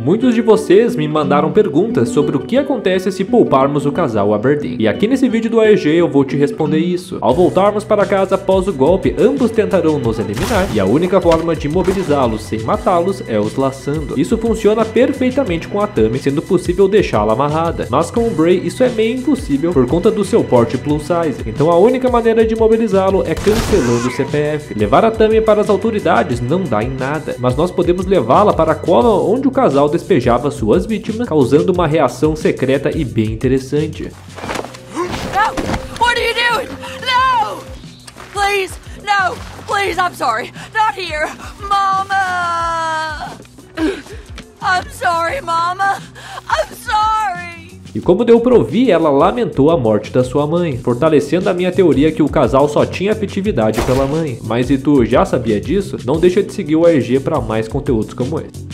Muitos de vocês me mandaram perguntas sobre o que acontece se pouparmos o casal Aberdeen. E aqui nesse vídeo do AEG eu vou te responder isso. Ao voltarmos para casa após o golpe, ambos tentarão nos eliminar e a única forma de imobilizá-los sem matá-los é os laçando. Isso funciona perfeitamente com a Tami, sendo possível deixá-la amarrada. Mas com o Bray isso é meio impossível por conta do seu porte plus size. Então a única maneira de imobilizá-lo é cancelando o CPF. Levar a Tami para as autoridades não dá em nada, mas nós podemos levá-la para a cova onde o casal despejava suas vítimas, causando uma reação secreta e bem interessante. No! What are you doing? No! Please! No! Please, I'm sorry. Not here. Mama! I'm sorry, Mama. I'm sorry. E como deu pra ouvir, ela lamentou a morte da sua mãe, fortalecendo a minha teoria que o casal só tinha afetividade pela mãe. Mas se tu já sabia disso, não deixa de seguir o AEG para mais conteúdos como esse.